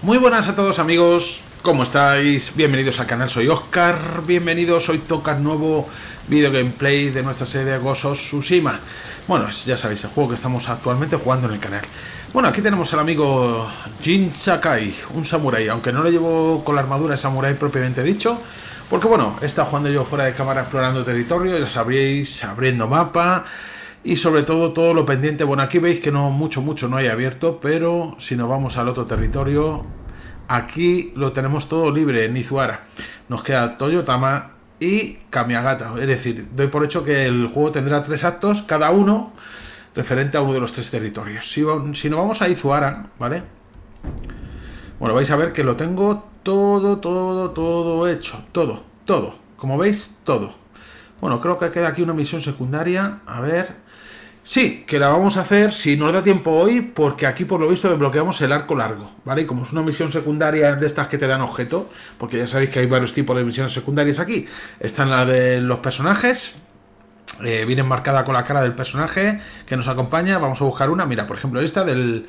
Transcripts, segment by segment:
Muy buenas a todos amigos, ¿cómo estáis? Bienvenidos al canal, soy Oscar, bienvenidos, hoy toca nuevo video gameplay de nuestra serie Ghost of Tsushima. Bueno, ya sabéis, el juego que estamos actualmente jugando en el canal. Bueno, aquí tenemos al amigo Jin Sakai, un samurái, aunque no lo llevo con la armadura de samurái propiamente dicho, porque bueno, he estado jugando yo fuera de cámara explorando territorio, ya sabréis, abriendo mapa. Y sobre todo lo pendiente, bueno, aquí veis que no mucho no hay abierto, pero si nos vamos al otro territorio, aquí lo tenemos todo libre en Izuara. Nos queda Toyotama y Kamiagata, es decir, doy por hecho que el juego tendrá 3 actos, cada uno referente a uno de los 3 territorios. Si nos vamos a Izuara, ¿vale? Bueno, vais a ver que lo tengo todo hecho, todo, como veis, todo. Bueno, creo que queda aquí una misión secundaria, a ver... Sí, que la vamos a hacer si nos da tiempo hoy, porque aquí por lo visto desbloqueamos el arco largo, ¿vale? Y como es una misión secundaria de estas que te dan objeto, porque ya sabéis que hay varios tipos de misiones secundarias aquí. Están las de los personajes, vienen marcada con la cara del personaje que nos acompaña. Vamos a buscar una, mira, por ejemplo esta del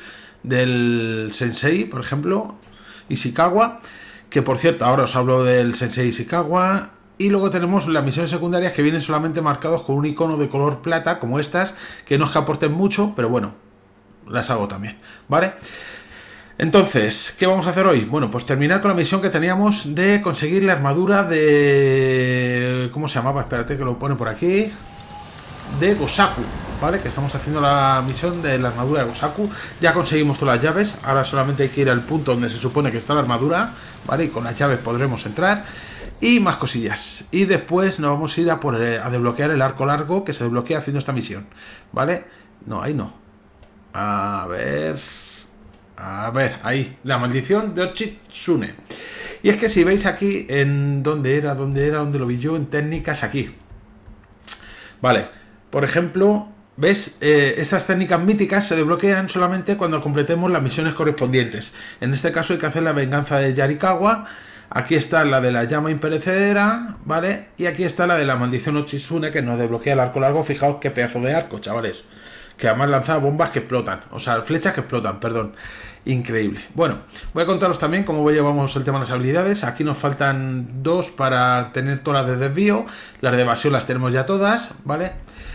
Sensei, por ejemplo, Ishikawa, que por cierto, ahora os hablo del Sensei Ishikawa. Y luego tenemos las misiones secundarias que vienen solamente marcados con un icono de color plata, como estas, que no es que aporten mucho, pero bueno, las hago también, ¿vale? Entonces, ¿qué vamos a hacer hoy? Bueno, pues terminar con la misión que teníamos de conseguir la armadura de... ¿Cómo se llamaba? Espérate que lo pone por aquí. De Gosaku, ¿vale? Que estamos haciendo la misión de la armadura de Gosaku. Ya conseguimos todas las llaves, ahora solamente hay que ir al punto donde se supone que está la armadura, ¿vale? Y con las llaves podremos entrar. Y más cosillas. Y después nos vamos a ir a desbloquear el arco largo que se desbloquea haciendo esta misión, ¿vale? No, ahí no. A ver, ahí. La maldición de Ochitsune. Y es que si veis aquí en dónde lo vi yo, en técnicas aquí. Vale, por ejemplo, ¿ves? Estas técnicas míticas se desbloquean solamente cuando completemos las misiones correspondientes. En este caso hay que hacer la venganza de Yarikawa. Aquí está la de la llama imperecedera, ¿vale? Y aquí está la de la maldición Ochitsune, que nos desbloquea el arco largo. Fijaos qué pedazo de arco, chavales. Que además lanza bombas que explotan. O sea, flechas que explotan, perdón. Increíble. Bueno, voy a contaros también cómo llevamos el tema de las habilidades. Aquí nos faltan 2 para tener todas las de desvío. Las de evasión las tenemos ya todas, ¿vale?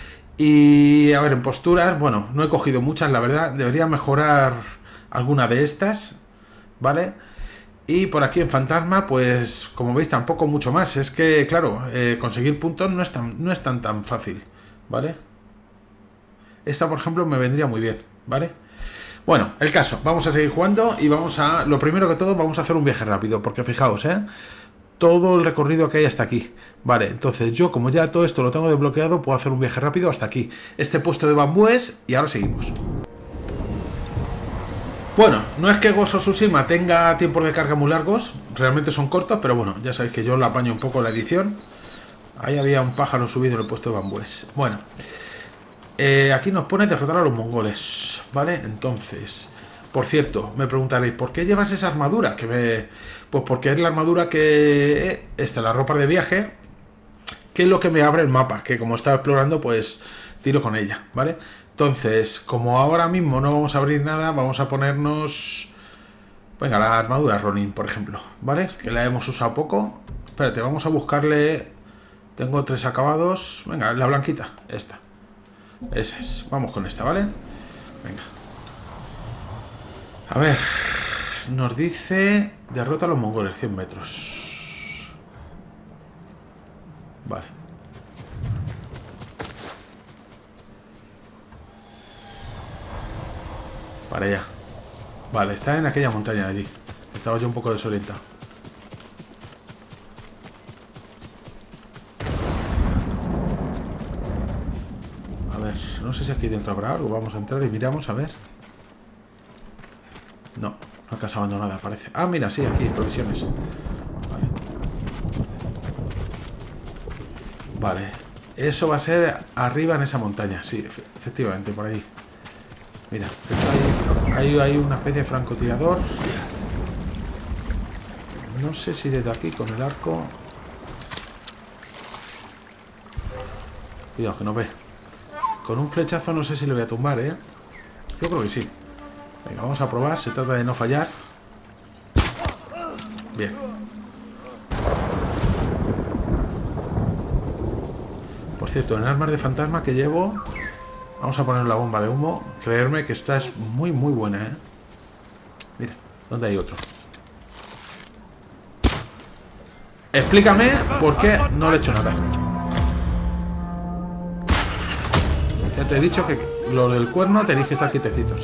Y a ver, en posturas, bueno, no he cogido muchas, la verdad. Debería mejorar alguna de estas, ¿vale? Y por aquí en Fantasma, pues como veis tampoco mucho más. Es que, claro, conseguir puntos no es tan fácil, ¿vale? Esta, por ejemplo, me vendría muy bien, ¿vale? Bueno, el caso, vamos a seguir jugando y lo primero que todo, vamos a hacer un viaje rápido. Porque fijaos, todo el recorrido que hay hasta aquí. Vale, entonces yo, como ya todo esto lo tengo desbloqueado, puedo hacer un viaje rápido hasta aquí. Este puesto de bambúes y ahora seguimos. Bueno, no es que Ghost of Tsushima tenga tiempos de carga muy largos, realmente son cortos, pero bueno, ya sabéis que yo la apaño un poco la edición. Ahí había un pájaro subido en el puesto de bambúes. Bueno, aquí nos pone derrotar a los mongoles, ¿vale? Entonces, por cierto, me preguntaréis, ¿por qué llevas esa armadura? Pues porque es la armadura que... la ropa de viaje, que es lo que me abre el mapa, que como estaba explorando, pues tiro con ella, ¿vale? Entonces, como ahora mismo no vamos a abrir nada, vamos a ponernos... Venga, la armadura Ronin, por ejemplo, ¿vale? Que la hemos usado poco. Espérate, vamos a buscarle... Tengo 3 acabados. Venga, la blanquita, esta. Esa es. Vamos con esta, ¿vale? Venga. A ver... Nos dice... Derrota a los mongoles, 100 metros. Vale. Para allá. Vale, está en aquella montaña de allí. Estaba yo un poco desorientado. A ver, no sé si aquí dentro habrá algo. Vamos a entrar y miramos, a ver. No, no hay casa abandonada, parece. Ah, mira, sí, aquí, provisiones. Vale. Vale. Eso va a ser arriba en esa montaña. Sí, efectivamente, por ahí. Mira, hay una especie de francotirador. No sé si desde aquí con el arco... Cuidado, que no ve. Con un flechazo no sé si le voy a tumbar, ¿eh? Yo creo que sí. Venga, vamos a probar. Se trata de no fallar. Bien. Por cierto, en armas de fantasma que llevo, vamos a poner la bomba de humo. Creerme que esta es muy buena, ¿eh? Mira, ¿dónde hay otro? Explícame por qué no le he hecho nada. Ya te he dicho que lo del cuerno tenéis que estar quietecitos.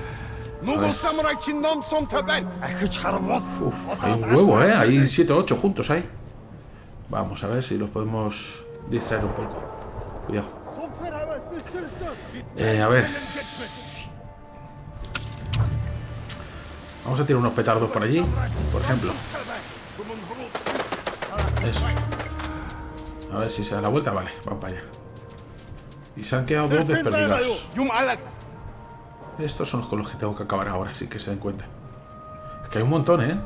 Uf, hay un huevo, ¿eh? Hay 7 o 8 juntos ahí. Vamos a ver si los podemos distraer un poco. Cuidado. A ver. Vamos a tirar unos petardos por allí, por ejemplo. Eso. A ver si se da la vuelta. Vale, vamos para allá. Y se han quedado 2 desperdigados. Estos son los con los que tengo que acabar ahora, así que se den cuenta. Es que hay un montón, ¿eh?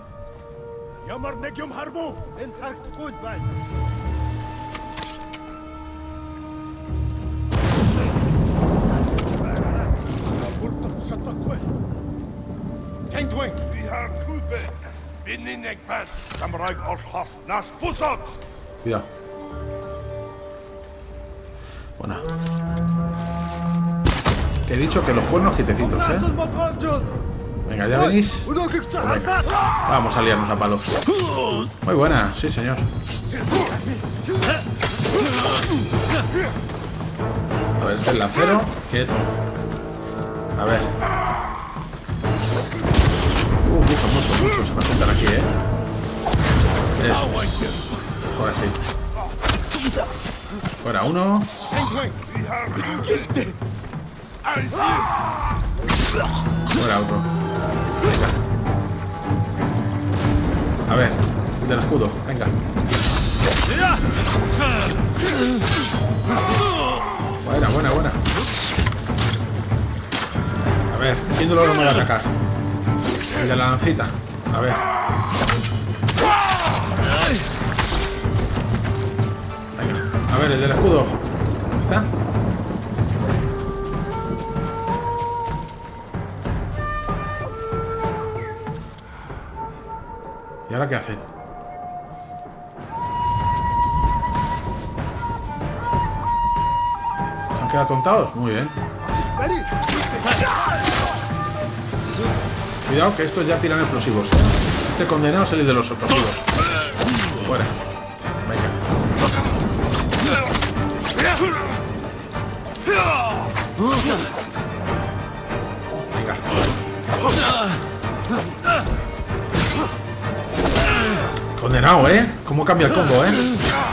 Cuidado. Bueno. He dicho que los cuernos quietecitos, ¿eh? Venga, ¿ya venís? Pues venga. Vamos a liarnos a palos. Muy buena, sí, señor. A ver, este es el lancero. Quieto. A ver. Muchos se me juntan aquí, ¿eh? Eso es. Ahora sí. Fuera uno. Fuera otro. Venga. A ver, del escudo, venga. Buena. A ver, ¿quién no lo va a atacar? El de la lancita. A ver. Venga. A ver, el del escudo. ¿Está? ¿Y ahora qué hacen? ¿Se han quedado tontados? Muy bien. Cuidado que estos ya tiran explosivos, ¿eh? Este condenado es el de los explosivos. Fuera. Venga. Venga. Condenado, ¿eh? ¿Cómo cambia el combo, eh?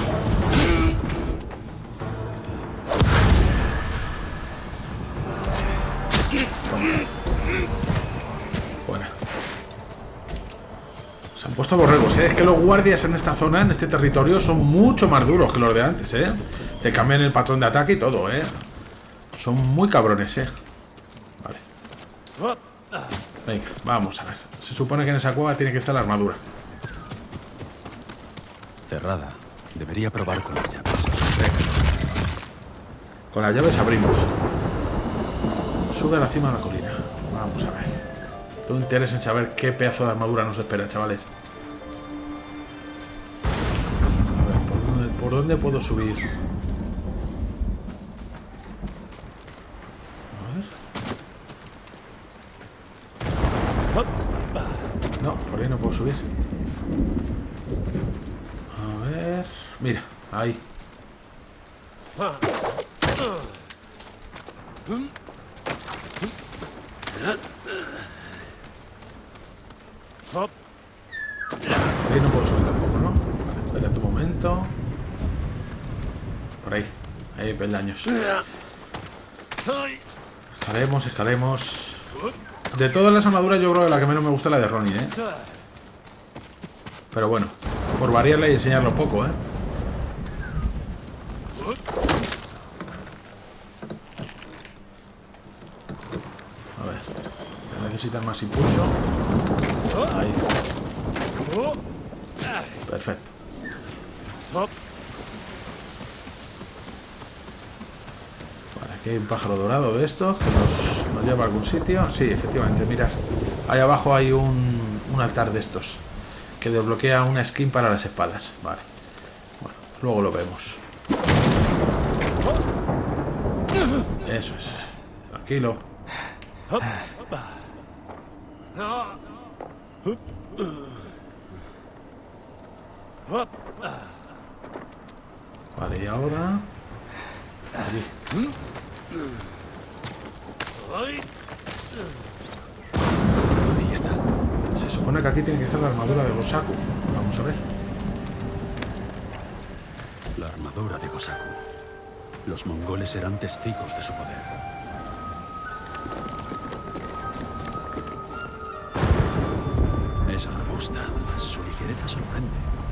Fuera. Se han puesto borregos, ¿eh? Es que los guardias en esta zona, en este territorio, son mucho más duros que los de antes, ¿eh? Te cambian el patrón de ataque y todo, ¿eh? Son muy cabrones, ¿eh? Vale. Venga, vamos a ver. Se supone que en esa cueva tiene que estar la armadura. Cerrada. Debería probar con las llaves. Con las llaves abrimos. Sube a la cima de la colina. Vamos a ver. Todo interés en saber qué pedazo de armadura nos espera, chavales. A ver, ¿por dónde puedo subir? A ver. No, por ahí no puedo subir. A ver... Mira, ahí. Ahí no puedo subir tampoco, ¿no? Vale, espérate un momento. Por ahí. Ahí hay peldaños. Escalemos. De todas las armaduras yo creo que la que menos me gusta es la de Ronnie, ¿eh? Pero bueno, por variarla y enseñarlo un poco, ¿eh? A ver. Necesitan más impulso. Ahí. Perfecto. Vale, aquí hay un pájaro dorado de estos que nos lleva a algún sitio. Sí, efectivamente, mirad. Ahí abajo hay un altar de estos. que desbloquea una skin para las espadas. Vale. Bueno, luego lo vemos. Eso es. Tranquilo. Vale, y ahora... allí. Ahí está. Se supone que aquí tiene que estar la armadura de Gosaku. Vamos a ver. La armadura de Gosaku. Los mongoles serán testigos de su poder. Es robusta. Su ligereza sorprende.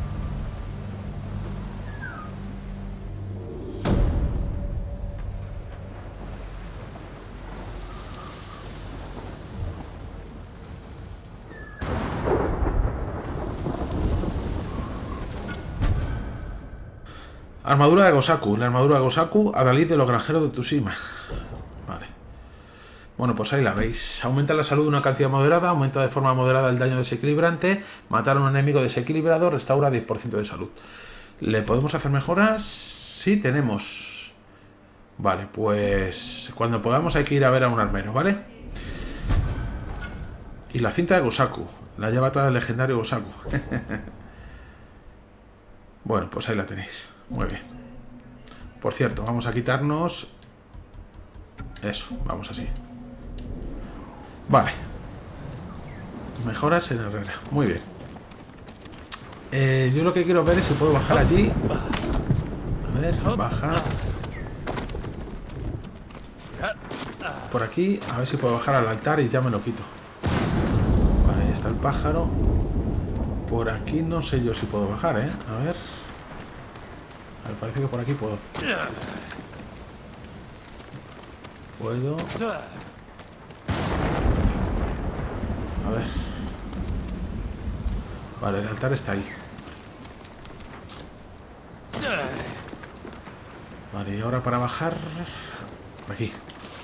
Armadura de Gosaku. La armadura de Gosaku, Adalid de los granjeros de Tsushima. Vale. Bueno, pues ahí la veis. Aumenta la salud una cantidad moderada, aumenta de forma moderada el daño desequilibrante, matar a un enemigo desequilibrado, restaura 10% de salud. ¿Le podemos hacer mejoras? Sí, tenemos. Vale, pues cuando podamos hay que ir a ver a un armero, ¿vale? Y la cinta de Gosaku. La llavata del legendario Gosaku. Bueno, pues ahí la tenéis. Muy bien. Por cierto, vamos a quitarnos... eso, vamos así. Vale. Mejoras en Herrera. Muy bien. Yo lo que quiero ver es si puedo bajar allí. A ver, baja. Por aquí, a ver si puedo bajar al altar y ya me lo quito. Vale, ahí está el pájaro. Por aquí no sé yo si puedo bajar, ¿eh? A ver. Me parece que por aquí puedo. Puedo. A ver. Vale, el altar está ahí. Vale, y ahora para bajar... por aquí.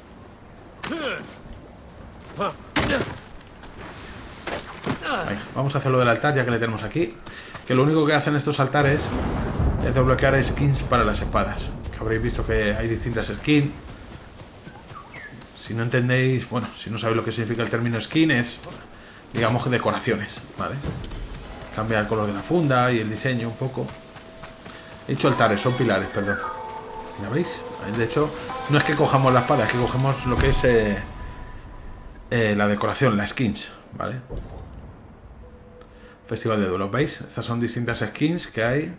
Venga, vamos a hacer lo del altar ya que le tenemos aquí. Que lo único que hacen estos altares es desbloquear skins para las espadas. Que habréis visto que hay distintas skins. Si no entendéis, bueno, si no sabéis lo que significa el término skin, es, digamos, que decoraciones, ¿vale? Cambia el color de la funda y el diseño un poco. He dicho altares, son pilares, perdón. ¿Ya veis? De hecho, no es que cojamos la espada, es que cogemos lo que es la decoración, la skins, ¿vale? Festival de duelo, ¿veis? Estas son distintas skins que hay.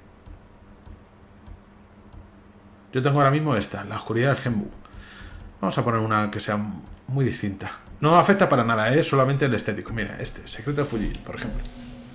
Yo tengo ahora mismo esta, la oscuridad del Genbu. Vamos a poner una que sea muy distinta. No afecta para nada, es solamente el estético. Mira, este, Secreto de Fujin, por ejemplo.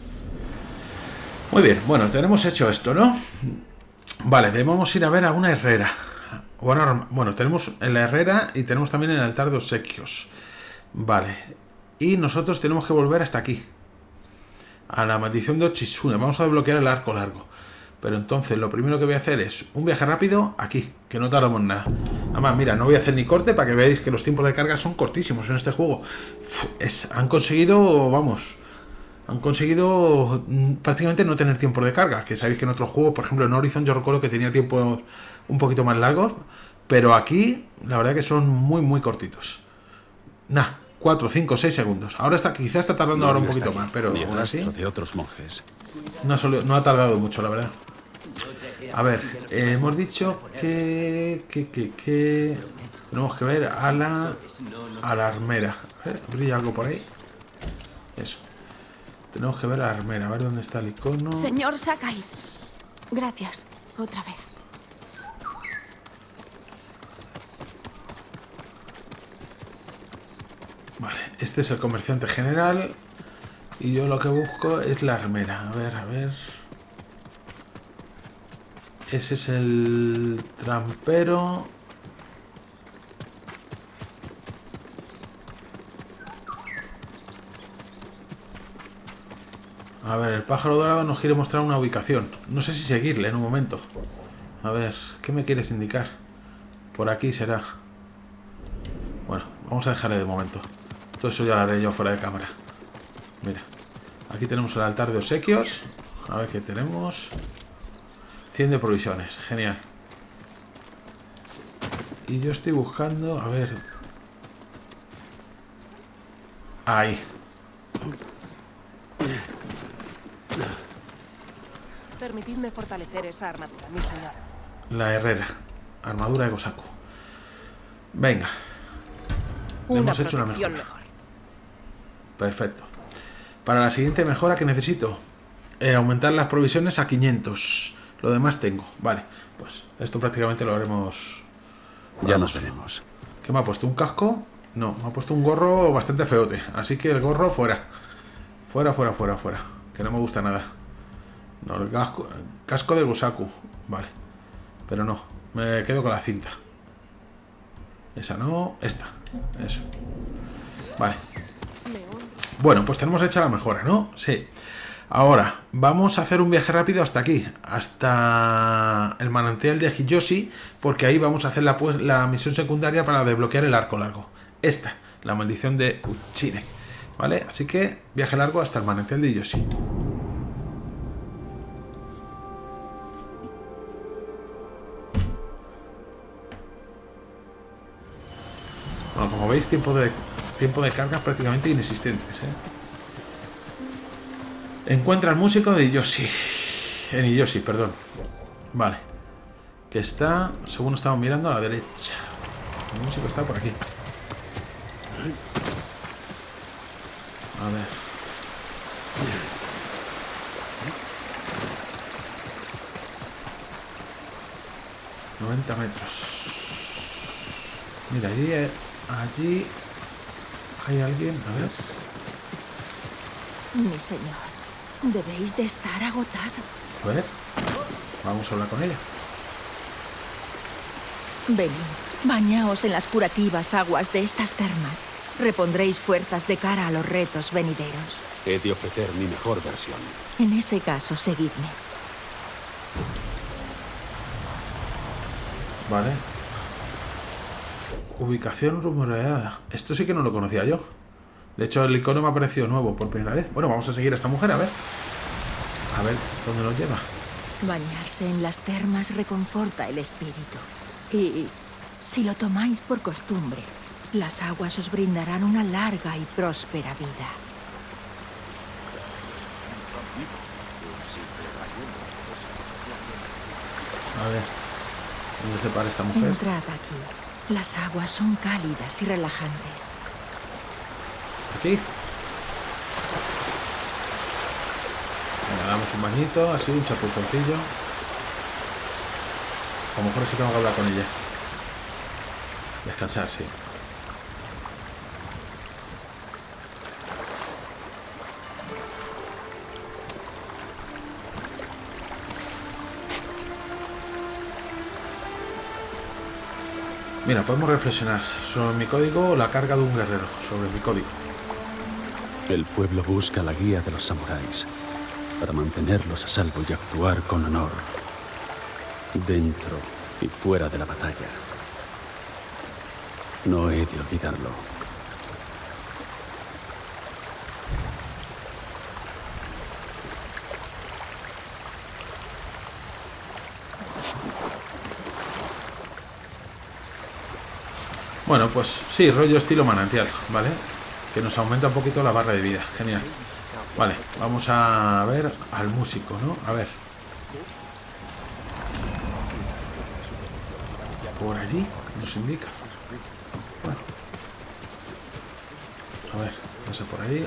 Muy bien, bueno, tenemos hecho esto, ¿no? Vale, debemos ir a ver a una herrera. Bueno, tenemos en la herrera y tenemos también el altar de obsequios. Vale, y nosotros tenemos que volver hasta aquí. A la maldición de Ochitsune. Vamos a desbloquear el arco largo. Pero entonces lo primero que voy a hacer es un viaje rápido aquí, que no tardamos nada. Además, mira, no voy a hacer ni corte para que veáis que los tiempos de carga son cortísimos en este juego. Han conseguido, vamos, han conseguido prácticamente no tener tiempo de carga. Que sabéis que en otros juegos, por ejemplo en Horizon, yo recuerdo que tenía tiempos un poquito más largos. Pero aquí, la verdad que son muy, muy cortitos. Nah, 4, 5, 6 segundos. Ahora está, quizás está tardando ahora un poquito más, pero aún así de otros monjes. No ha tardado mucho, la verdad. A ver, hemos dicho que tenemos que ver a la armera. ¿Brilla algo por ahí? Eso. Tenemos que ver a la armera, a ver dónde está el icono. Señor Sakai, gracias, otra vez. Vale, este es el comerciante general. Y yo lo que busco es la armera. A ver. Ese es el trampero. A ver, el pájaro dorado nos quiere mostrar una ubicación. No sé si seguirle en un momento. A ver, ¿qué me quieres indicar? Por aquí será. Bueno, vamos a dejarle de momento. Todo eso ya lo haré yo fuera de cámara. Mira. Aquí tenemos el altar de obsequios. A ver qué tenemos. 100 de provisiones, genial. Y yo estoy buscando, a ver. Ahí. Permitidme fortalecer esa armadura, mi señor. La herrera. Armadura de Gosaku. Venga. Hemos hecho una protección mejora. mejor. Perfecto. Para la siguiente mejora que necesito, aumentar las provisiones a 500. Lo demás tengo. Vale, pues esto prácticamente lo haremos. Ya nos veremos. ¿Qué me ha puesto? ¿Un casco? No, me ha puesto un gorro bastante feote. Así que el gorro fuera. Fuera. Que no me gusta nada. No, el casco de Gosaku. Vale. Pero no, me quedo con la cinta. Esa no, esta. Eso. Vale. Bueno, pues tenemos hecha la mejora, ¿no? Sí. Ahora, vamos a hacer un viaje rápido hasta aquí. Hasta el manantial de Hiyoshi. Porque ahí vamos a hacer la misión secundaria para desbloquear el arco largo. Esta, la maldición de Uchine. ¿Vale? Así que, viaje largo hasta el manantial de Hiyoshi. Bueno, como veis, tiempo de carga prácticamente inexistentes, ¿eh? Encuentra al músico de Hiyoshi. En Hiyoshi, perdón. Vale. Que está, según estamos mirando, a la derecha. El músico está por aquí. A ver. ...90 metros. Mira, allí hay alguien, a ver. Mi señor, debéis de estar agotado. A ver, vamos a hablar con ella. Venid, bañaos en las curativas aguas de estas termas. Repondréis fuerzas de cara a los retos venideros. He de ofrecer mi mejor versión. En ese caso, seguidme. Vale. Ubicación rumoreada. Esto sí que no lo conocía yo. De hecho, el icono me ha parecido nuevo por primera vez. Bueno, vamos a seguir a esta mujer, a ver. A ver dónde nos lleva. Bañarse en las termas reconforta el espíritu. Y si lo tomáis por costumbre, las aguas os brindarán una larga y próspera vida. A ver, ¿dónde se para esta mujer? Entrad aquí. Las aguas son cálidas y relajantes. Aquí. Venga, damos un bañito, así, un chapuzoncillo. A lo mejor es que tengo que hablar con ella. Descansar, sí. Mira, podemos reflexionar sobre mi código o la carga de un guerrero. Sobre mi código. El pueblo busca la guía de los samuráis para mantenerlos a salvo y actuar con honor dentro y fuera de la batalla. No he de olvidarlo. Bueno, pues sí, rollo estilo manantial, ¿vale? Que nos aumenta un poquito la barra de vida. Genial. Vale, vamos a ver al músico, ¿no? A ver. Por allí nos indica. Bueno. A ver, pasa por ahí.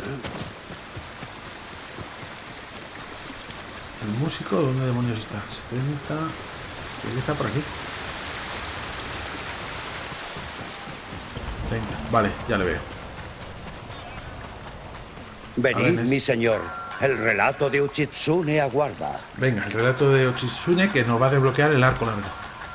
El músico, ¿dónde demonios está? 70. ¿Qué está por aquí? 30. Vale, ya le veo. Venid, mi señor. El relato de Uchitsune aguarda. Venga, el relato de Uchitsune que nos va a desbloquear el arco largo.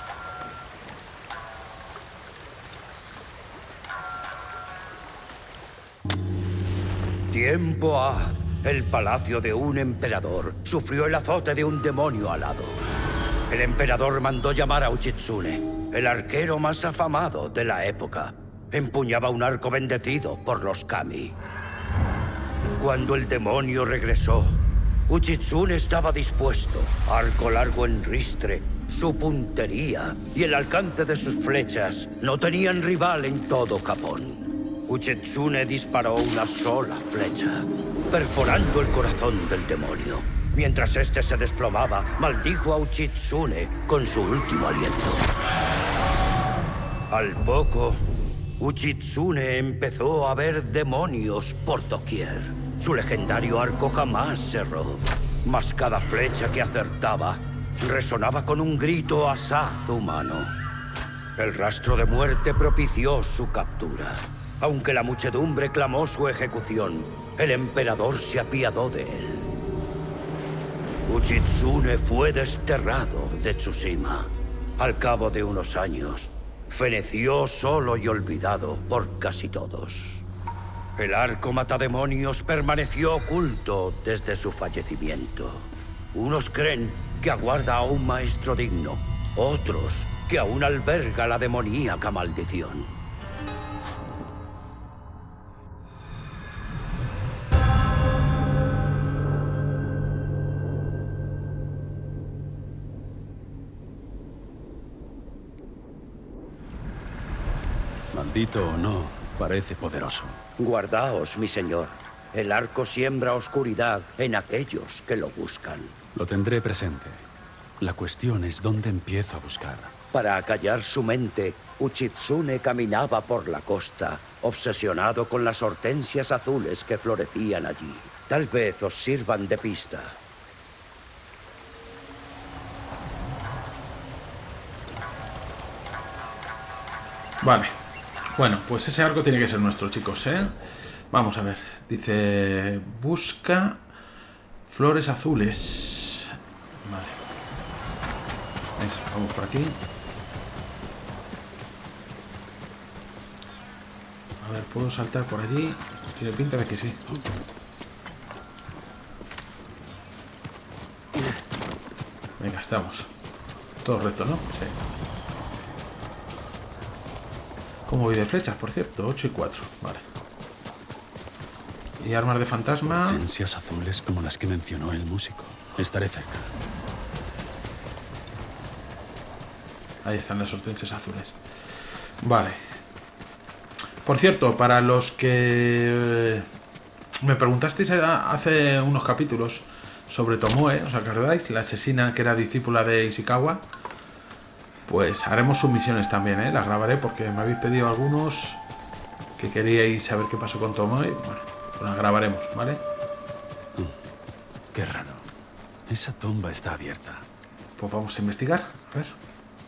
Tiempo ha. El palacio de un emperador sufrió el azote de un demonio alado. El emperador mandó llamar a Uchitsune, el arquero más afamado de la época. Empuñaba un arco bendecido por los kami. Cuando el demonio regresó, Uchitsune estaba dispuesto. Arco largo en ristre, su puntería y el alcance de sus flechas no tenían rival en todo Japón. Uchitsune disparó una sola flecha, perforando el corazón del demonio. Mientras este se desplomaba, maldijo a Uchitsune con su último aliento. Al poco, Uchitsune empezó a ver demonios por doquier. Su legendario arco jamás cerró, mas cada flecha que acertaba resonaba con un grito asaz humano. El rastro de muerte propició su captura. Aunque la muchedumbre clamó su ejecución, el emperador se apiadó de él. Uchitsune fue desterrado de Tsushima. Al cabo de unos años, feneció solo y olvidado por casi todos. El arco matademonios permaneció oculto desde su fallecimiento. Unos creen que aguarda a un maestro digno, otros que aún alberga la demoníaca maldición. Maldito o no, parece poderoso. Guardaos, mi señor. El arco siembra oscuridad en aquellos que lo buscan. Lo tendré presente. La cuestión es dónde empiezo a buscar. Para acallar su mente, Uchitsune caminaba por la costa, obsesionado con las hortensias azules que florecían allí. Tal vez os sirvan de pista. Vale. Bueno, pues ese arco tiene que ser nuestro, chicos, ¿eh? Vamos a ver. Dice... Busca flores azules. Vale. Venga, vamos por aquí. A ver, ¿puedo saltar por allí? Tiene pinta de que sí. Venga, estamos. Todo recto, ¿no? Sí. ¿Cómo voy de flechas, por cierto? 8 y 4. Vale. Y armas de fantasma. Hortensias azules como las que mencionó el músico. Estaré cerca. Ahí están las hortensias azules. Vale. Por cierto, para los que me preguntasteis hace unos capítulos sobre Tomoe, ¿os acordáis? La asesina que era discípula de Ishikawa. Pues haremos sus misiones también, ¿eh? Las grabaré porque me habéis pedido algunos que queríais saber qué pasó con Tomoe. Bueno, pues las grabaremos, ¿vale? Qué raro. Esa tumba está abierta. Pues vamos a investigar. A ver.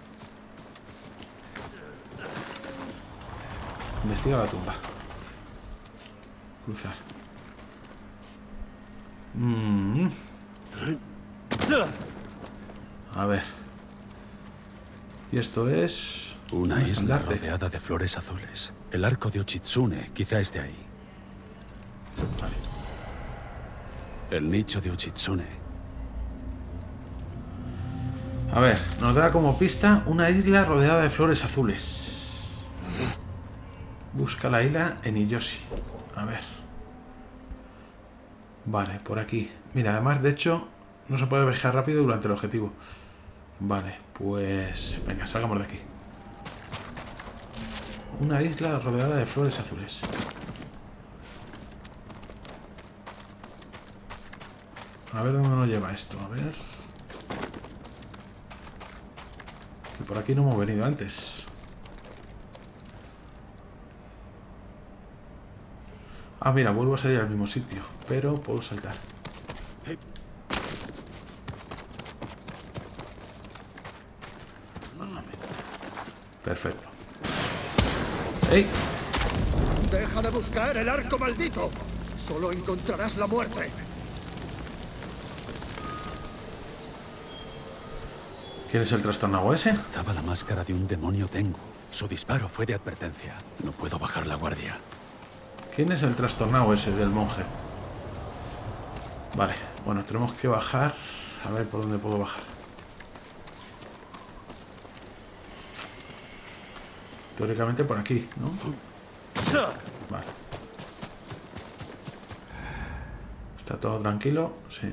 Investiga la tumba. Cruzar. A ver. Y esto es... Una un isla estandarte. rodeada de flores azules. El arco de Uchitsune quizá esté ahí. Vale. El nicho de Uchitsune. A ver, nos da como pista una isla rodeada de flores azules. Busca la isla en Iyoshi. A ver. Vale, por aquí. Mira, además, de hecho, no se puede viajar rápido durante el objetivo. Vale, pues... venga, salgamos de aquí. Una isla rodeada de flores azules. A ver dónde nos lleva esto, a ver... que por aquí no hemos venido antes. Ah, mira, vuelvo a salir al mismo sitio, pero puedo saltar. Perfecto. ¡Ey! Deja de buscar el arco maldito. Solo encontrarás la muerte. ¿Quién es el trastornado ese? Daba la máscara de un demonio Tengu. Su disparo fue de advertencia. No puedo bajar la guardia. ¿Quién es el trastornado ese del monje? Vale, bueno, tenemos que bajar. A ver por dónde puedo bajar. Teóricamente por aquí, ¿no? Vale. Está todo tranquilo, sí.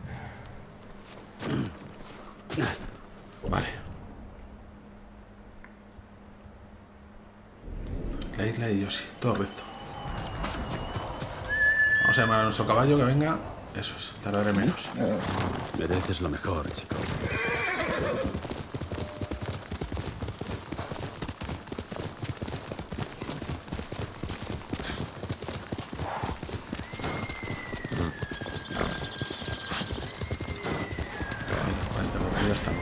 Vale. La isla de Yoshi, todo recto. Vamos a llamar a nuestro caballo que venga. Eso es, tardaré menos. Mereces lo mejor, chico. Ya estamos.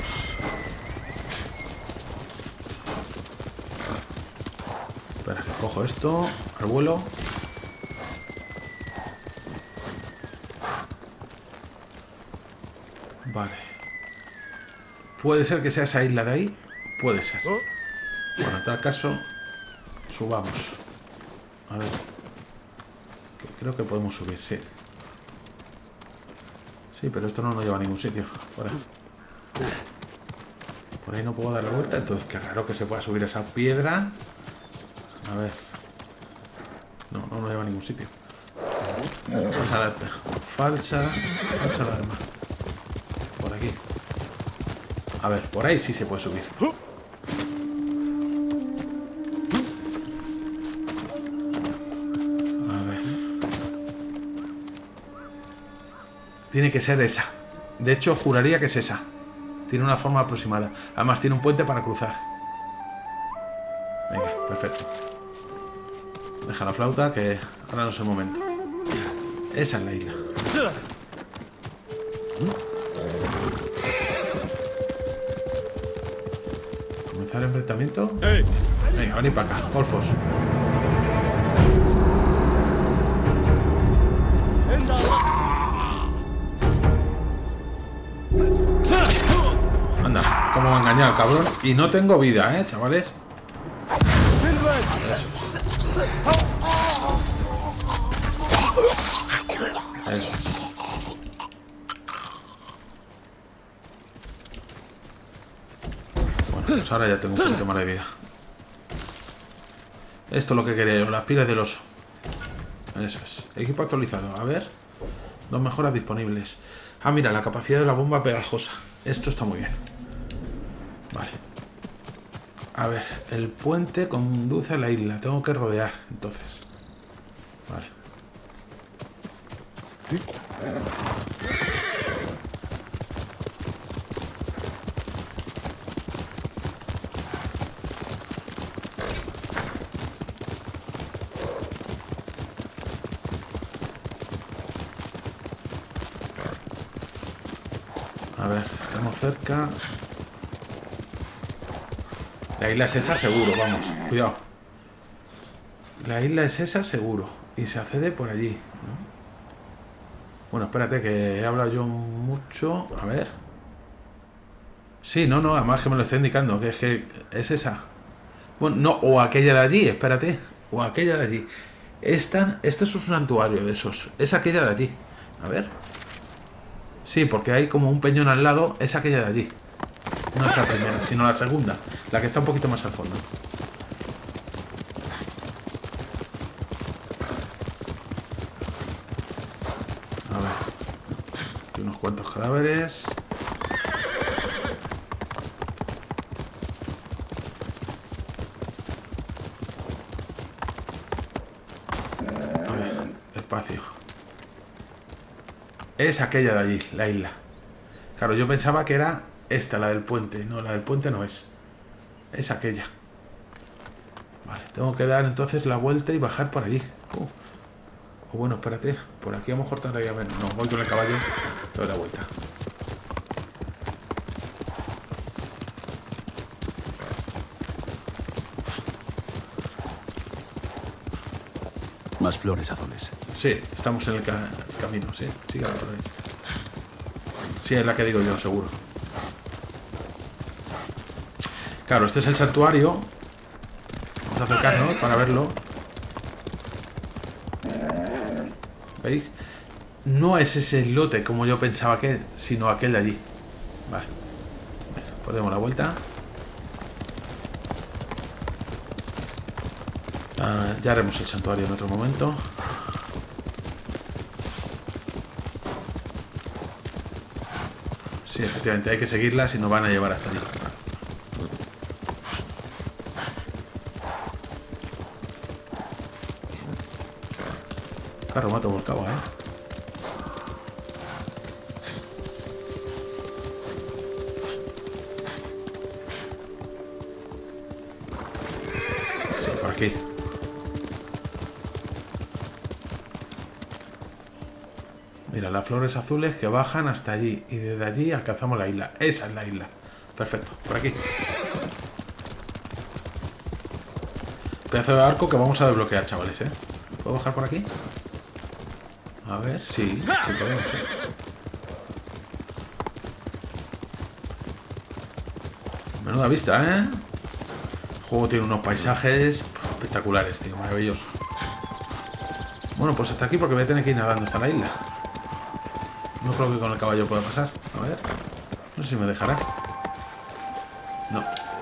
Espera, que cojo esto al vuelo. Vale. Puede ser que sea esa isla de ahí. Puede ser. Bueno, en tal caso, subamos. A ver. Creo que podemos subir, sí. Sí, pero esto no nos lleva a ningún sitio. Por ahí no puedo dar la vuelta, entonces qué raro que se pueda subir esa piedra. A ver. No nos lleva a ningún sitio. Falsa alarma. Por aquí. A ver, por ahí sí se puede subir. A ver. Tiene que ser esa. De hecho, juraría que es esa. Tiene una forma aproximada. Además, tiene un puente para cruzar. Venga, perfecto. Deja la flauta, que ahora no es el momento. Esa es la isla. ¿Comenzar el enfrentamiento? Venga, venid para acá, golfos. Anda, cómo me ha engañado el cabrón. Y no tengo vida, chavales. Eso. Bueno, pues ahora ya tengo un poquito más de vida. Esto es lo que quería yo, las pilas del oso. Eso es. Equipo actualizado. A ver. 2 mejoras disponibles. Ah, mira, la capacidad de la bomba pegajosa. Esto está muy bien. Vale. A ver, el puente conduce a la isla. Tengo que rodear, entonces. Vale. A ver, estamos cerca. La isla es esa seguro, vamos, cuidado. La isla es esa seguro. Y se accede por allí, ¿no? Bueno, espérate, que he hablado yo mucho. A ver. Sí, no, además que me lo está indicando, que es esa. Bueno, no, o aquella de allí, espérate. O aquella de allí. Esto es un santuario de esos. Es aquella de allí. A ver. Sí, porque hay como un peñón al lado. Es aquella de allí. No es la primera, sino la segunda. La que está un poquito más al fondo. A ver. Hay unos cuantos cadáveres. A ver, espacio. Es aquella de allí, la isla. Claro, yo pensaba que era esta, la del puente. No, la del puente no es. Es aquella. Vale, tengo que dar entonces la vuelta y bajar por allí. O bueno, espérate. Por aquí a lo mejor tendría que ver. No, voy con el caballo. Doy la vuelta. Más flores azules. Sí, estamos en el camino, sí. Sigue por ahí. Sí, es la que digo yo, seguro. Claro, este es el santuario. Vamos a acercarnos para verlo. ¿Veis? No es ese islote como yo pensaba que, sino aquel de allí. Vale. Pues demos la vuelta. Ya haremos el santuario en otro momento. Sí, efectivamente, hay que seguirlas y nos van a llevar hasta allí. Carro mato volcado, ¿eh? Sí, por aquí. Mira, las flores azules que bajan hasta allí. Y desde allí alcanzamos la isla. Esa es la isla. Perfecto, por aquí. Pedazo de arco que vamos a desbloquear, chavales, ¿eh? ¿Puedo bajar por aquí? A ver, sí, sí podemos. Menuda vista, ¿eh? El juego tiene unos paisajes espectaculares, tío, maravillosos. Bueno, pues hasta aquí porque voy a tener que ir nadando hasta la isla. No creo que con el caballo pueda pasar. A ver. No sé si me dejará. No.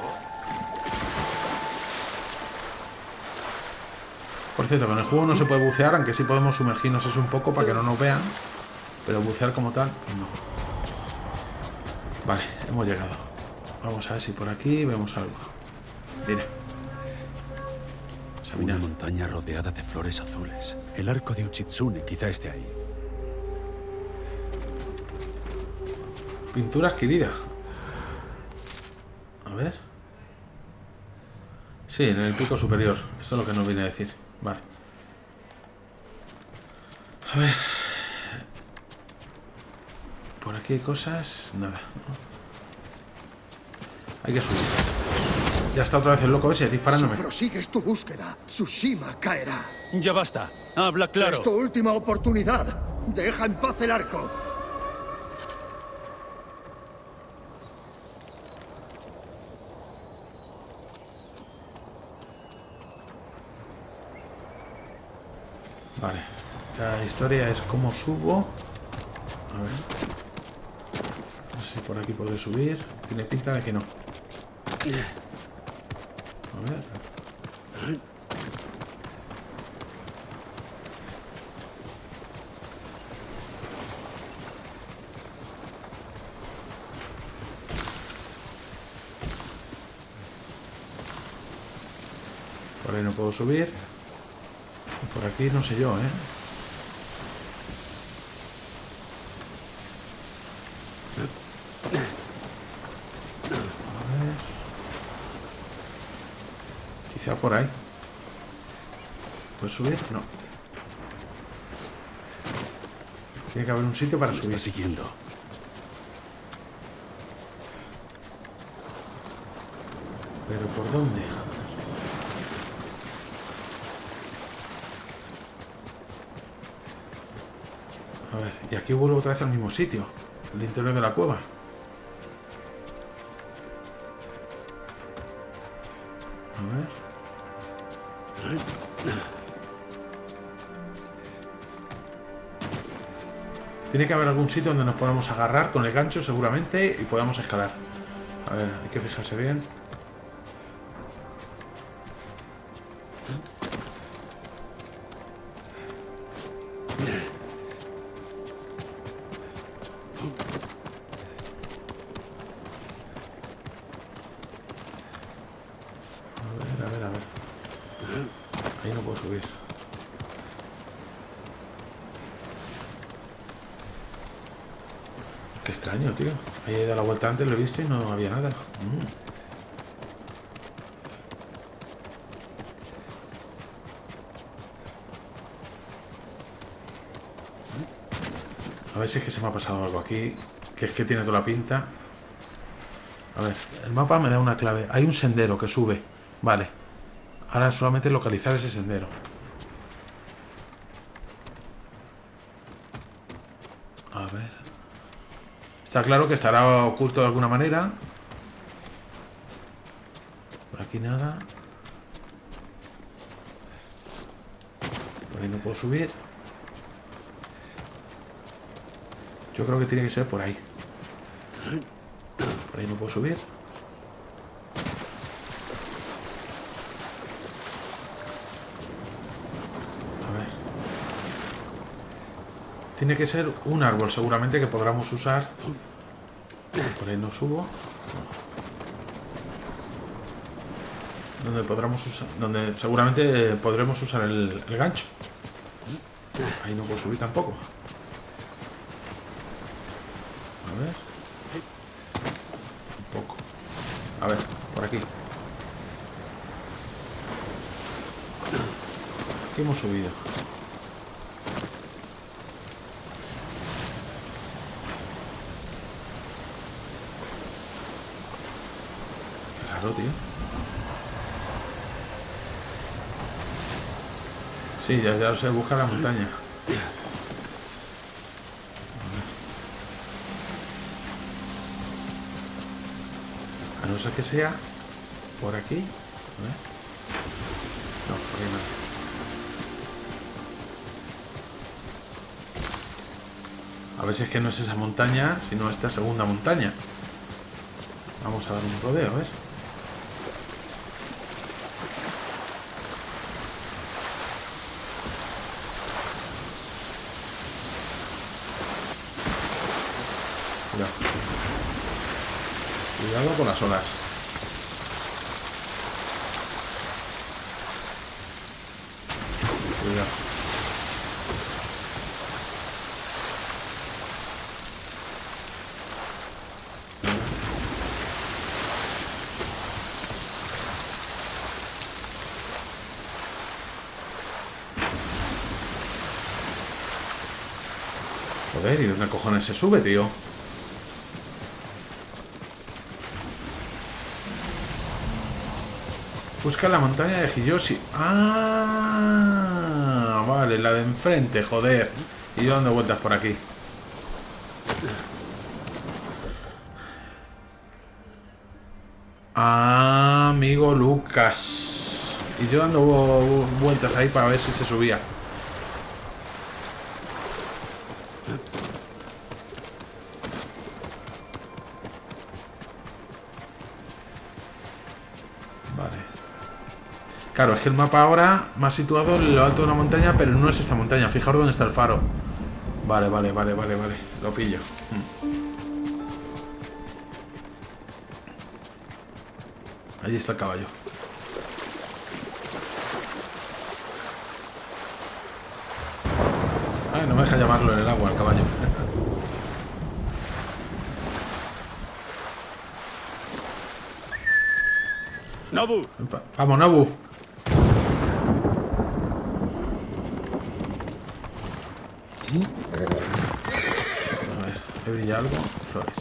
Por cierto, con el juego no se puede bucear, aunque sí podemos sumergirnos eso un poco para que no nos vean. Pero bucear como tal, no. Vale, hemos llegado. Vamos a ver si por aquí vemos algo. Mira. Una montaña rodeada de flores azules. El arco de Uchitsune quizá esté ahí. Pintura adquirida. A ver. Sí, en el pico superior. Eso es lo que nos viene a decir. Vale. A ver. Por aquí hay cosas. Nada, ¿no? Hay que subir. Ya está otra vez el loco ese disparándome. Si prosigues tu búsqueda, Tsushima caerá. Ya basta. Habla claro. Es tu última oportunidad. Deja en paz el arco. Vale. La historia es cómo subo. A ver. No sé si por aquí podré subir. Tiene pinta de que no. A ver. Por ahí no puedo subir. Y por aquí no sé yo, ¿eh? Quizá por ahí. ¿Puedes subir? No. Tiene que haber un sitio para subir. Está siguiendo. ¿Pero por dónde? A ver, y aquí vuelvo otra vez al mismo sitio. El interior de la cueva. A ver. Tiene que haber algún sitio donde nos podamos agarrar con el gancho seguramente y podamos escalar. A ver, hay que fijarse bien. A ver. Ahí no puedo subir. Qué extraño, tío. Ahí he dado la vuelta antes, lo he visto y no había nada. A ver si es que se me ha pasado algo aquí. Que es que tiene toda la pinta. A ver, el mapa me da una clave. Hay un sendero que sube. Vale. Ahora solamente localizar ese sendero. A ver. Está claro que estará oculto de alguna manera. Por aquí nada. Por ahí no puedo subir. Yo creo que tiene que ser por ahí. Por ahí no puedo subir. A ver. Tiene que ser un árbol seguramente que podamos usar Por ahí no subo. Donde podremos usar, donde seguramente podremos usar el gancho. Ahí no puedo subir tampoco. A ver. Un poco. A ver, por aquí. Aquí hemos subido. Qué raro, tío. Sí, ya lo sé, busca la montaña. A no ser que sea por aquí. A ver. No, por ahí no. A ver si es que no es esa montaña, sino esta segunda montaña. Vamos a dar un rodeo, a ver. Cuidado con las olas. Cuidado. Joder, ¿y dónde cojones se sube, tío? Busca la montaña de Hiyoshi. Ah, vale, la de enfrente, joder. Y yo dando vueltas por aquí. Ah, amigo Lucas. Y yo dando vueltas ahí para ver si se subía. Claro, es que el mapa ahora me ha situado en lo alto de una montaña, pero no es esta montaña. Fijaros dónde está el faro. Vale. Lo pillo. Allí está el caballo. Ay, no me deja llamarlo en el agua, el caballo. ¡Nabu! Vamos, Nabu. A ver, ¿le brilla algo? Flores.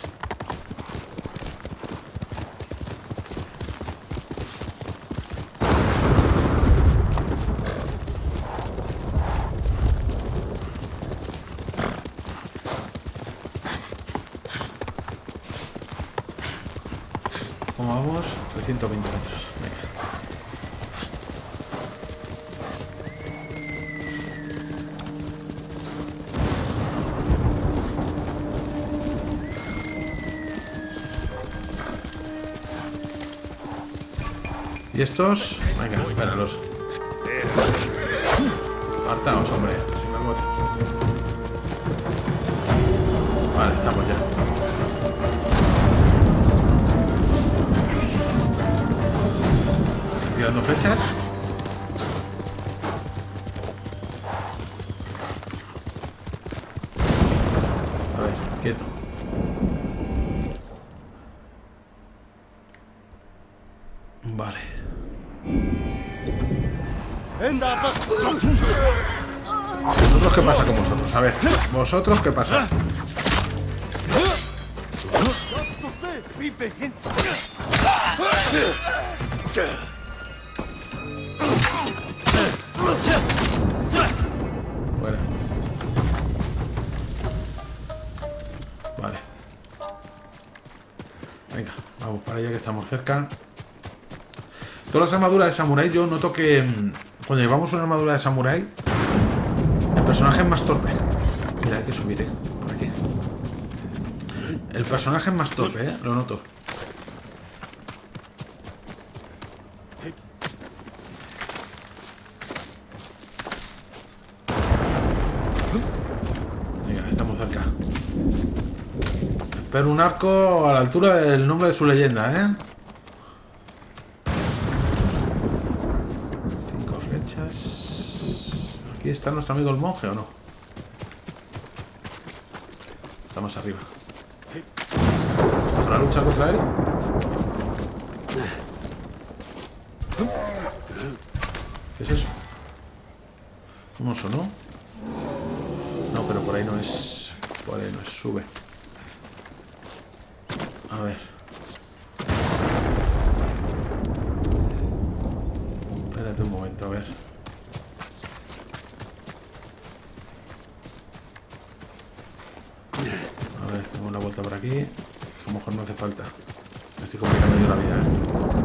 ¿Cómo vamos? 320 metros. Venga. ¿Y estos? Venga, espéralos. Apartaos, hombre. Sin vergüenza. Vale, estamos ya. Tirando flechas. A ver, quieto. Vale. ¿Vosotros qué pasa con vosotros? A ver, ¿vosotros qué pasa? Fuera. Vale. Venga, vamos para allá que estamos cerca. Todas las armaduras de samurái, yo noto que cuando llevamos una armadura de samurái, el personaje es más torpe. Mira, hay que subir, por aquí. El personaje es más torpe, lo noto. Venga, estamos cerca. Pero un arco a la altura del nombre de su leyenda, ¿eh? 5 flechas. ¿Aquí está nuestro amigo el monje o no? Está más arriba. ¿Para luchar contra él? ¿Qué es eso? Un oso, ¿no? No, pero por ahí no es... Por ahí no es, sube. A ver. Espérate un momento, a ver. A ver, damos una vuelta por aquí. A lo mejor no hace falta. Me estoy complicando yo la vida, ¿eh?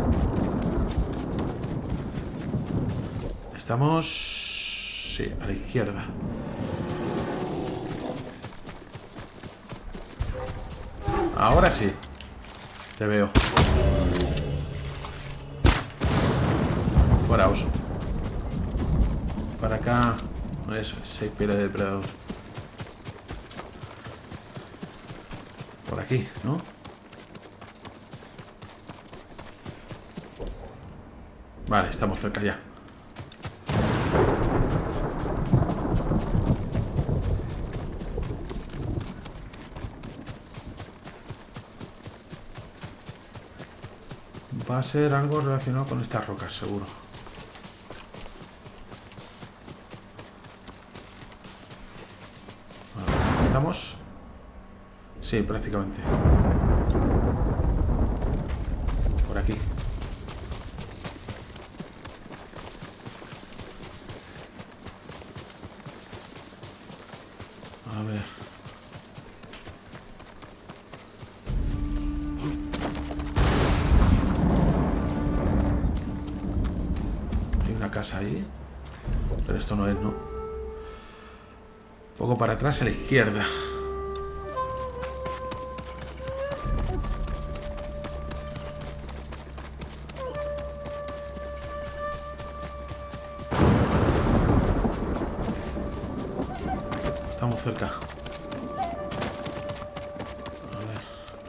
Estamos... Sí, a la izquierda. Ahora sí. Te veo. Fuera, oso. Para acá. Eso, 6 pieles de depredador. Por aquí, ¿no? Vale, estamos cerca ya. Va a ser algo relacionado con estas rocas, seguro. ¿Estamos? Sí, prácticamente. Por aquí. A ver. Hay una casa ahí. Pero esto no es, ¿no? Un poco para atrás a la izquierda. Estamos cerca. A ver.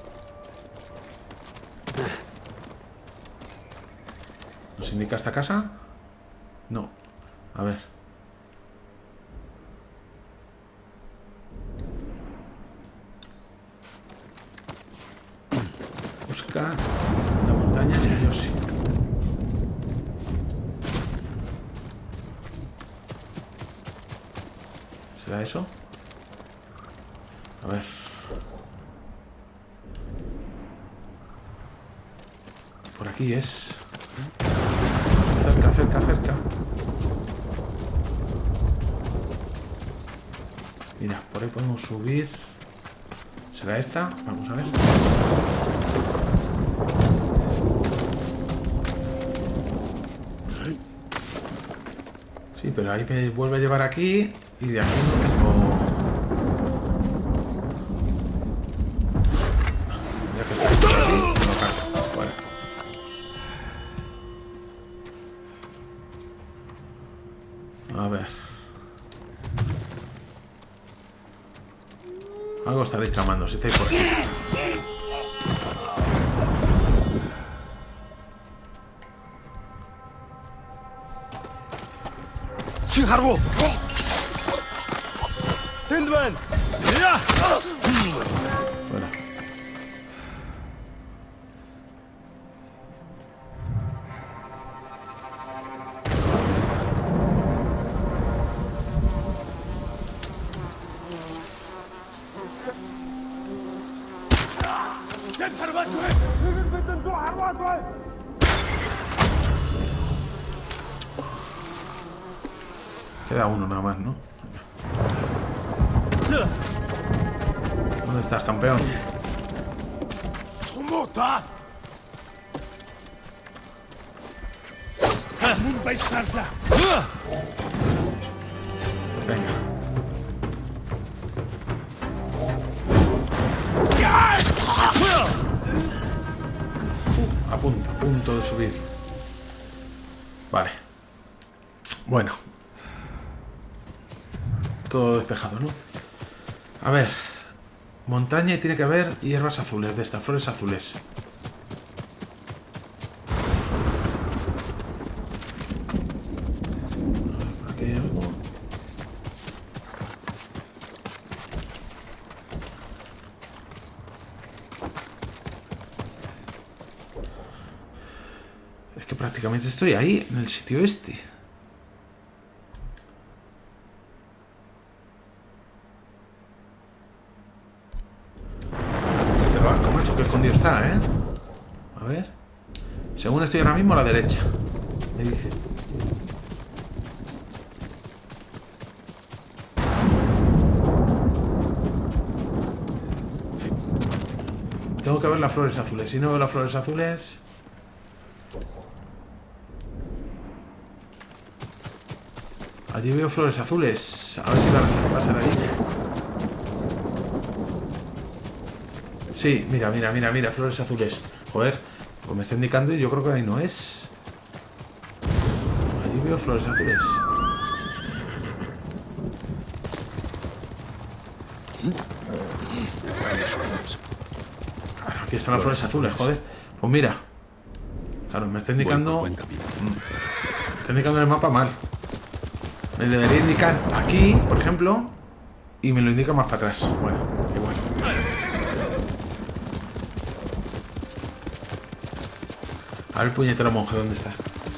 ¿Nos indica esta casa? No. A ver. Busca la montaña de Yoshi. ¿Será eso? A ver. Por aquí es. Cerca, cerca, cerca. Mira, por ahí podemos subir. ¿Será esta? Vamos a ver. Sí, pero ahí me vuelve a llevar aquí. Y de aquí no tengo... Ya que está aquí, lo cargo. Bueno. A ver. Algo estaréis tramando si estáis por aquí. ¡Chingargo! Bueno. Queda uno nada más, ¿no? ¿Dónde estás, campeón? Venga. A punto de subir. Vale. Bueno. Todo despejado, ¿no? A ver. Montaña y tiene que haber hierbas azules, de estas flores azules. Por aquí hay algo. Es que prácticamente estoy ahí, en el sitio este. Está, ¿eh? A ver. Según estoy ahora mismo a la derecha. Me dice. Tengo que ver las flores azules. Si no veo las flores azules... Allí veo flores azules. A ver si van a pasar ahí. Sí, mira, flores azules. Joder, pues me está indicando y yo creo que ahí no es. Allí veo flores azules. Claro, aquí están las flores azules, joder. Pues mira. Claro, me está indicando... Me está indicando el mapa mal. Me debería indicar aquí, por ejemplo, y me lo indica más para atrás. Bueno, igual. A ver, puñetero monje, ¿dónde está?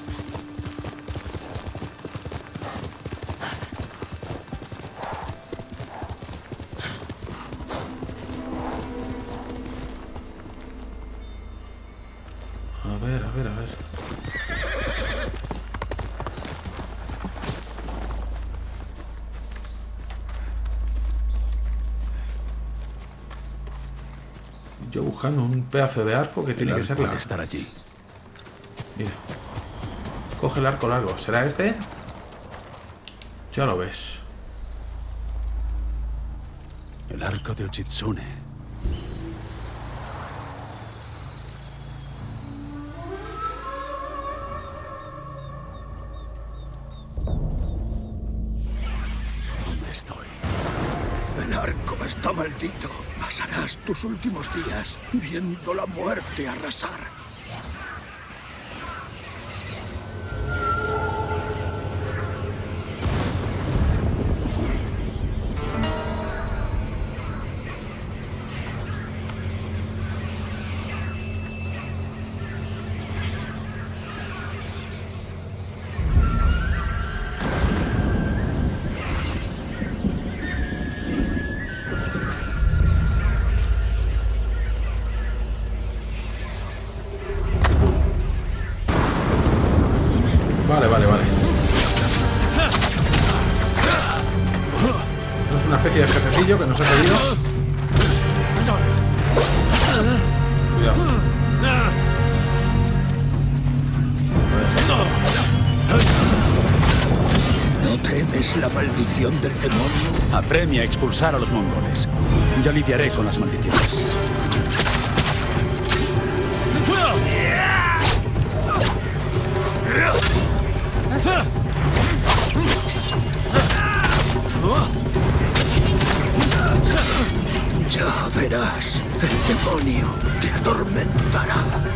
A ver. Yo buscando un pedazo de arco que tiene que ser largo. Estar allí. Mira. Coge el arco largo. ¿Será este? Ya lo ves. El arco de Uchitsune. ¿Dónde estoy? El arco está maldito. Pasarás tus últimos días viendo la muerte arrasar. Vale. No es una especie de jefecillo que nos ha pedido. Cuidado. ¿No temes la maldición del demonio? Apremia a expulsar a los mongoles. Yo lidiaré con las maldiciones. Ya verás, el demonio te atormentará.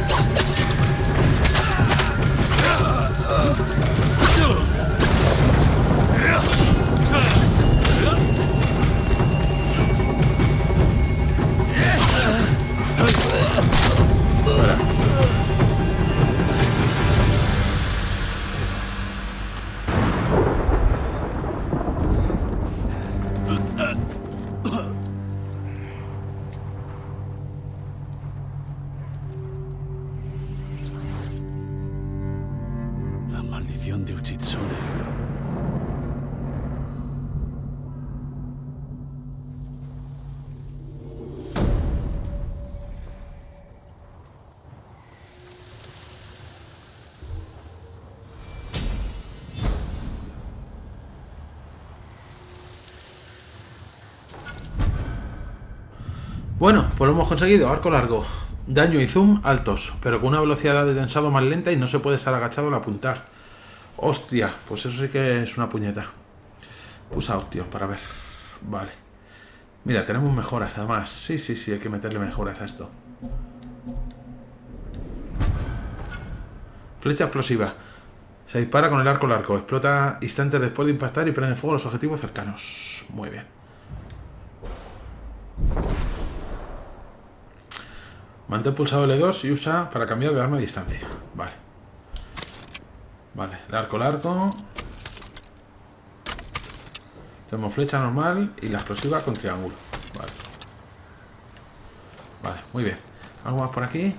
La maldición de Uchitsune. Bueno, pues lo hemos conseguido. Arco largo. Daño y zoom altos, pero con una velocidad de tensado más lenta y no se puede estar agachado al apuntar. Hostia, pues eso sí que es una puñeta. Pulsa opción para ver. Vale. Mira, tenemos mejoras además. Sí, sí, sí, hay que meterle mejoras a esto. Flecha explosiva. Se dispara con el arco largo. Explota instantes después de impactar y prende fuego a los objetivos cercanos. Muy bien. Mantén pulsado L2 y usa para cambiar de arma a distancia. Vale. Vale, el arco largo. Tenemos flecha normal y la explosiva con triángulo. Vale. Vale, muy bien. ¿Algo más por aquí?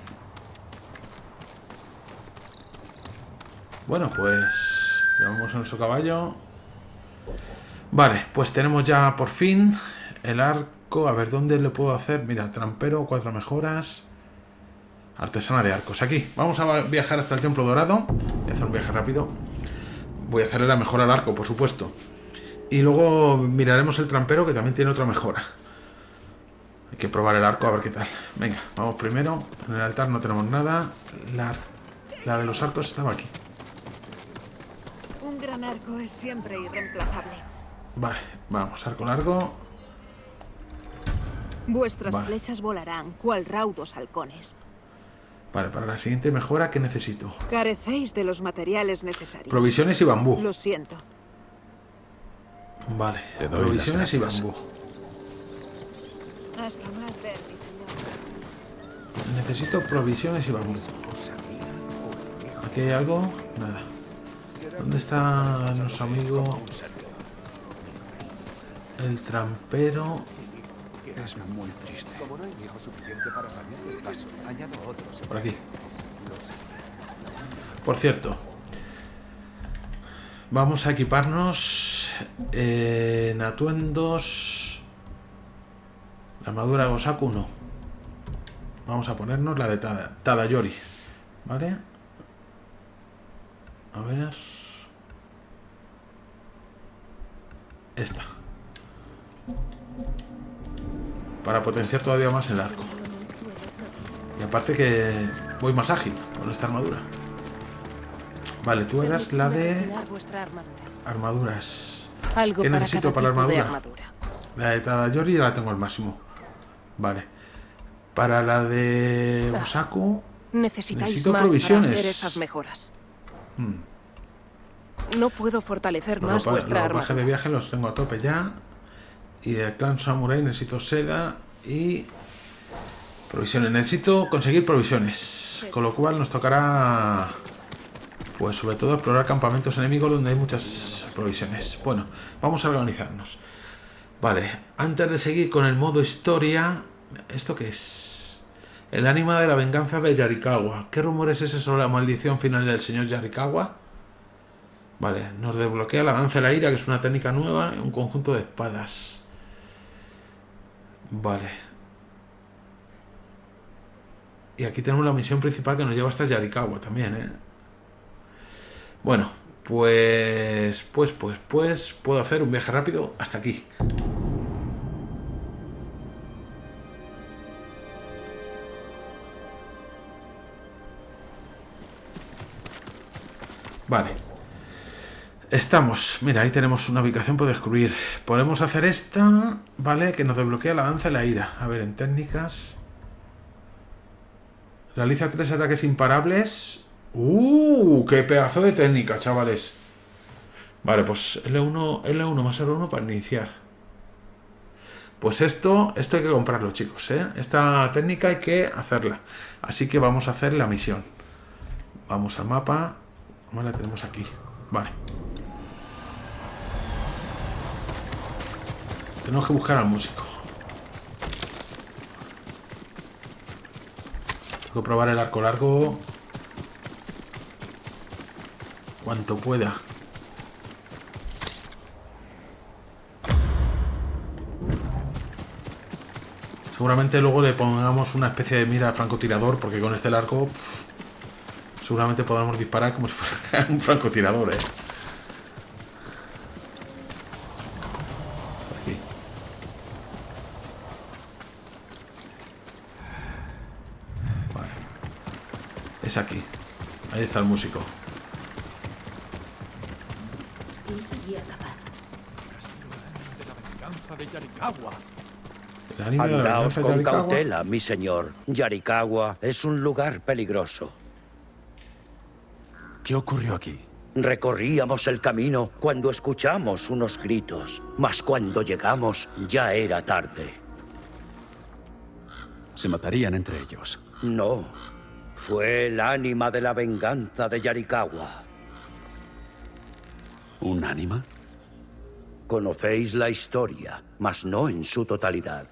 Bueno, pues llevamos a nuestro caballo. Vale, pues tenemos ya por fin el arco. A ver, ¿dónde le puedo hacer? Mira, trampero, 4 mejoras. Artesana de arcos. Aquí, vamos a viajar hasta el Templo Dorado. Voy a hacer un viaje rápido. Voy a hacerle la mejora al arco, por supuesto. Y luego miraremos el trampero, que también tiene otra mejora. Hay que probar el arco, a ver qué tal. Venga, vamos primero. En el altar no tenemos nada. La de los arcos estaba aquí. Un gran arco es siempre irreemplazable. Vale, vamos, arco largo. Vuestras Vale. flechas volarán, cual raudos halcones. Vale, para la siguiente mejora, ¿qué necesito? Carecéis de los materiales necesarios. Provisiones y bambú. Lo siento. Vale, Te doy provisiones las y gracias. bambú. Hasta más ver, mi señor. Necesito provisiones y bambú. ¿Aquí hay algo? Nada. ¿Dónde está nuestro amigo? El trampero. Es muy triste. Como no hay viejo suficiente para salir del paso, añado otros. Por aquí. Por cierto, vamos a equiparnos en atuendos. La armadura de Gosaku no. Vamos a ponernos la de Tadayori. ¿Vale? A ver. Esta. Para potenciar todavía más el arco. Y aparte que voy más ágil con esta armadura. Vale, tú eras la de Afinar vuestra armadura. armaduras. Algo ¿Qué para necesito cada para la tipo de armadura? La de Tadayori ya la tengo al máximo. Vale. Para la de Gosaku Necesitáis necesito más provisiones. para hacer esas mejoras. No puedo fortalecer más Los vuestra ropajes de armadura. viaje los tengo a tope ya. Y del clan Samurai necesito seda y provisiones. Necesito conseguir provisiones. Con lo cual nos tocará, pues sobre todo, explorar campamentos enemigos donde hay muchas provisiones. Bueno, vamos a organizarnos. Vale, antes de seguir con el modo historia, ¿esto qué es? El ánima de la venganza de Yarikawa. ¿Qué rumor es ese sobre la maldición final del señor Yarikawa? Vale, nos desbloquea la danza de la ira, que es una técnica nueva, y un conjunto de espadas. Vale. Y aquí tenemos la misión principal que nos lleva hasta Yarikawa también, ¿eh? Bueno, pues puedo hacer un viaje rápido hasta aquí. Vale. Estamos, mira, ahí tenemos una ubicación por descubrir. Podemos hacer esta, ¿vale? Que nos desbloquea la danza de la ira. A ver, en técnicas. Realiza 3 ataques imparables. ¡Qué pedazo de técnica, chavales! Vale, pues L1 más R1 para iniciar. Pues esto hay que comprarlo, chicos, ¿eh? Esta técnica hay que hacerla. Así que vamos a hacer la misión. Vamos al mapa. Vale, la tenemos aquí. Vale. Tenemos que buscar al músico. Tengo que probar el arco largo cuanto pueda. Seguramente luego le pongamos una especie de mira francotirador, porque con este largo seguramente podamos disparar como si fuera un francotirador, ¿eh? Aquí. Vale. Es aquí. Ahí está el músico. Él sería capaz. De la venganza de Yarikawa. El anime de la Andaos venganza de con Yarikawa. cautela, mi señor. Yarikawa es un lugar peligroso. ¿Qué ocurrió aquí? Recorríamos el camino cuando escuchamos unos gritos, mas cuando llegamos ya era tarde. Se matarían entre ellos. No, fue el ánima de la venganza de Yarikawa. ¿Un ánima? Conocéis la historia, mas no en su totalidad.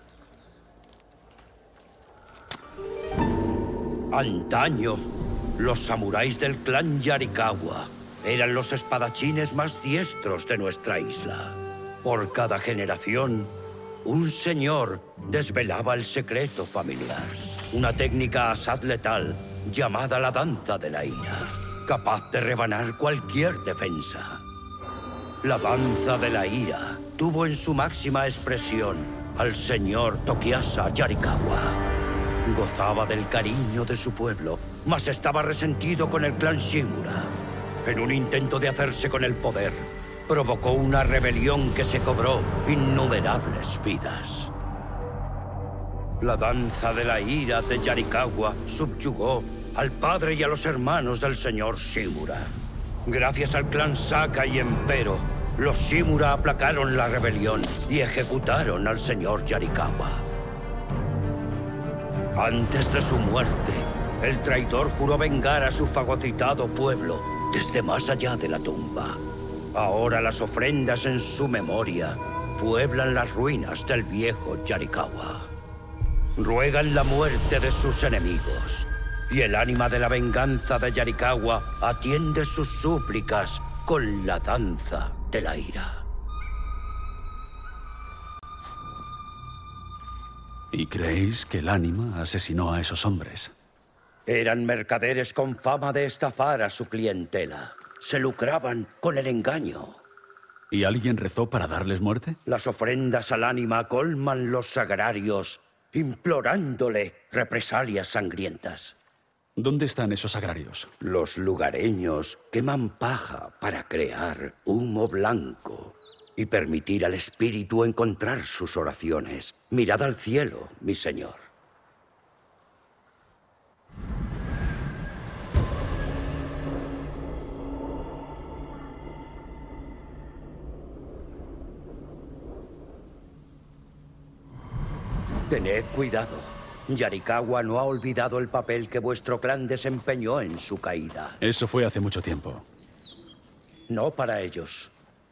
Antaño, los samuráis del clan Yarikawa eran los espadachines más diestros de nuestra isla. Por cada generación, un señor desvelaba el secreto familiar. Una técnica asaz letal llamada la danza de la ira, capaz de rebanar cualquier defensa. La danza de la ira tuvo en su máxima expresión al señor Tokiasa Yarikawa. Gozaba del cariño de su pueblo, mas estaba resentido con el clan Shimura. En un intento de hacerse con el poder, provocó una rebelión que se cobró innumerables vidas. La danza de la ira de Yarikawa subyugó al padre y a los hermanos del señor Shimura. Gracias al clan Saka y Empero, los Shimura aplacaron la rebelión y ejecutaron al señor Yarikawa. Antes de su muerte, el traidor juró vengar a su fagocitado pueblo desde más allá de la tumba. Ahora las ofrendas en su memoria pueblan las ruinas del viejo Yarikawa. Ruegan la muerte de sus enemigos, y el ánima de la venganza de Yarikawa atiende sus súplicas con la danza de la ira. ¿Y creéis que el ánima asesinó a esos hombres? Eran mercaderes con fama de estafar a su clientela. Se lucraban con el engaño. ¿Y alguien rezó para darles muerte? Las ofrendas al ánima colman los sagrarios, implorándole represalias sangrientas. ¿Dónde están esos agrarios? Los lugareños queman paja para crear humo blanco y permitir al espíritu encontrar sus oraciones. Mirad al cielo, mi señor. Tened cuidado. Yarikawa no ha olvidado el papel que vuestro clan desempeñó en su caída. Eso fue hace mucho tiempo. No para ellos.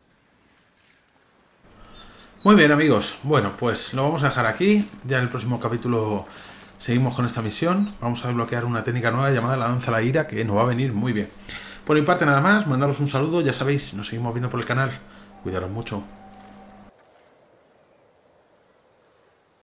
Muy bien, amigos. Bueno, pues lo vamos a dejar aquí. Ya en el próximo capítulo seguimos con esta misión. Vamos a desbloquear una técnica nueva llamada la danza de la ira, que nos va a venir muy bien. Por mi parte nada más, mandaros un saludo. Ya sabéis, nos seguimos viendo por el canal. Cuidaros mucho.